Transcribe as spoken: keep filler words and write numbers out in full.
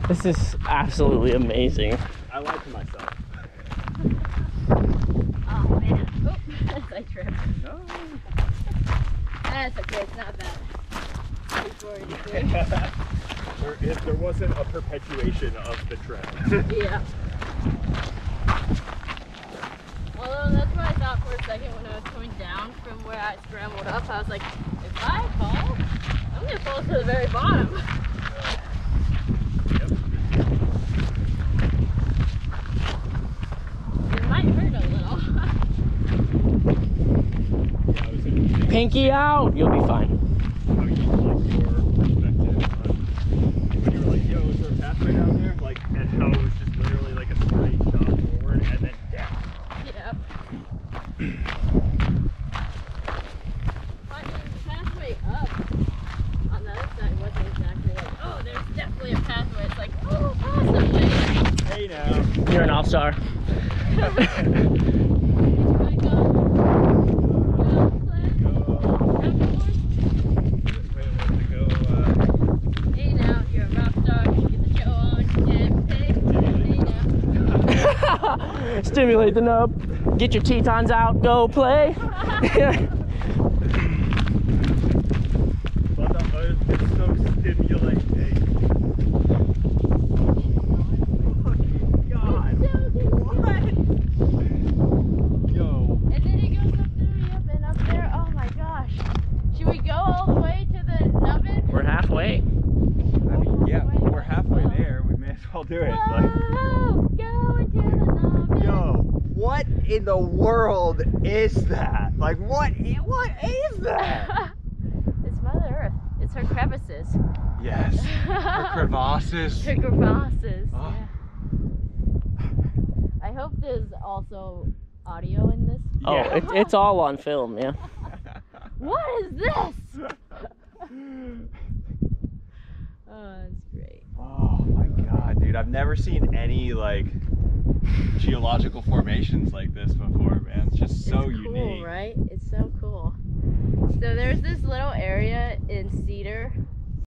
This is absolutely amazing. I lied to myself. Oh man. Oop. I tripped. No. That's okay, it's not bad. There, if there wasn't a perpetuation of the trip. Yeah. Although that's what I thought for a second when I was coming down from where I scrambled up. I was like, if I fall, I'm gonna fall to the very bottom. Yep. It might hurt a little. Yeah, I was in Pinky out, you'll be fine. how you like your perspective on when you were like, yo, is there a pathway down there? Like, and how it was just literally like a straight shot forward and then down. Yep. I mean, the pathway up on the other side wasn't exactly like, oh, there's definitely a pathway. It's like, oh, possibly. Hey now. You're an all-star. I go, go play. Go. Wait, wait, wait, to go, uh, Hey now, you're a rock star. Get the show on. Get paid. Hey now. Stimulate the nub. Get your Tetons out. Go play. But the earth is so stimulating. Fucking God. What? Yo. And then it goes up through, yep, and up there. Oh my gosh. Should we go all the way to the nubbin? We're halfway. I mean, yeah, we're halfway there. We may as well do it. Like, Whoa, go into the nubbin. yo, what in the world is that? Like, what? i- What is that? It's Mother Earth. It's her crevices. Yes. The crevasses. Her crevasses. Oh. Yeah. I hope there's also audio in this. Oh, Yeah. it, it's all on film, yeah. What is this? Oh, that's great. Oh my God, dude! I've never seen any like geological formations like this before, man. It's just so it's cool, unique. right? It's so cool. So there's this little area in Cedar